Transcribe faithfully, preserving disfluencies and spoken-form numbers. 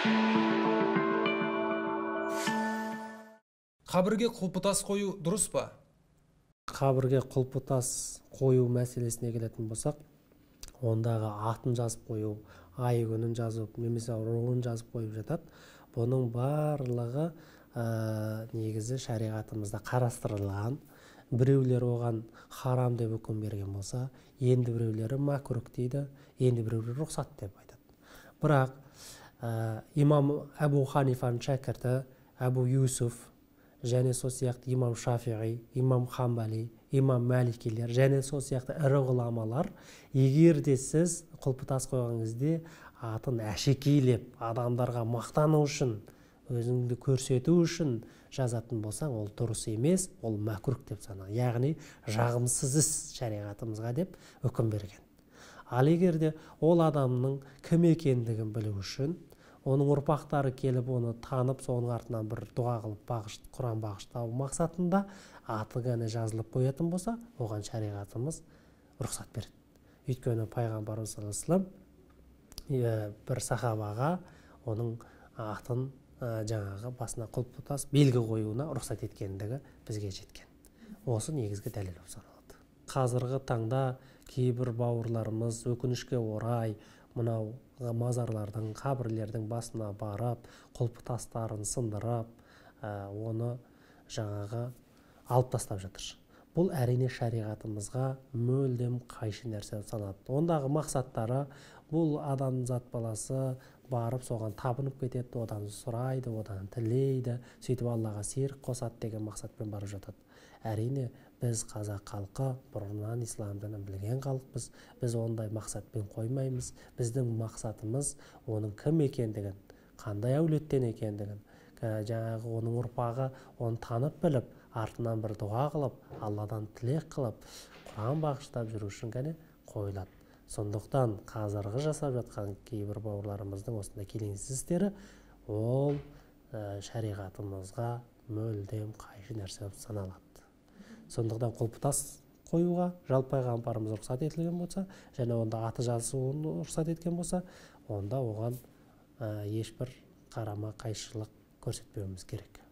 Қабірге құлпытас қою дұрыс па? Қабірге құлпытас қою мәселесіне келетін болсақ, ондағы атын жазып қою, ай күнін жазып, немесе руын жазып қойып жатады. Бұның барлығы ә, негізі шариғатымызда қарастырылған. Біреулер оған харам деп үкім берген болса, енді біреулері макрух дейді, енді біреулері рұқсат деп айтады. Бірақ ә, имам Әбу Ханифаның шәкірті Әбу Юсуф, және сол сияқты имам Шафиғи, имам Хамбали, имам Мәликилер, және сол сияқты ірі ғұламалар, егер де сіз құлпытас қойған кезде атын әшекейлеп, адамдарға мақтану үшін, өзіңді көрсету үшін жазатын болсаң, ол дұрыс емес, ол мәкрух деп саналады. Яғни жағымсыз іс шариғатымызға деп үкім берген. Ал егер де ол адамның кім екендігін білу үшін, оның ұрпақтары келіп оны танып, соның артынан бір дұға қылып бағышт, Құран бағыштау мақсатында аты ғана жазылып қоятын болса, оған шариғатымыз рұқсат береді. Өйткені пайғамбарымыз саллаллаху алейхи ва саллям бір сахабаға оның атын жаңағы басына құлпытас белгі қоюына рұқсат еткендігі бізге жеткен. Осы негізгі дәлел болып саналады. Қазіргі таңда кейбір бауырларымыз өкінішке орай мынау мазарлардың, қабірлердің басына барып, құлпытастарын сындырып, оны жаңағы алып тастап жатыр. Бұл әрине шариғатымызға мүлдем қайшы нәрсе саналады. Ондағы мақсаттары бұл адамзат баласы барып соған табынып кетеді, одан сұрайды, одан тілейді, сөйтіп Аллаға серік қосады деген мақсатпен барып жатады. Әрине біз қазақ халқы бұрыннан ислам дінін білген халықпыз. Біз ондай мақсатпен қоймаймыз. Біздің мақсатымыз оның кім екендігін, қандай әулеттен екендігін, жаңағы оның ұрпағы оны танып біліп, артынан бір дұға қылып, Алладан тілек қылып, Құран бағыштап жүру үшін ғана қойылады. Сондықтан қазіргі жасап жатқан кейбір бауырларымыздың осындай келеңсіз істері ол шариғатымызға мүлдем қайшы нәрсе болып саналады. Сондықтан құлпытас қоюға жалпы пайғамбарымыз рұқсат етілген болса, және онда аты жазылуын рұқсат еткен болса, онда оған ешбір қарама қайшылық көрсетпеуіміз керек.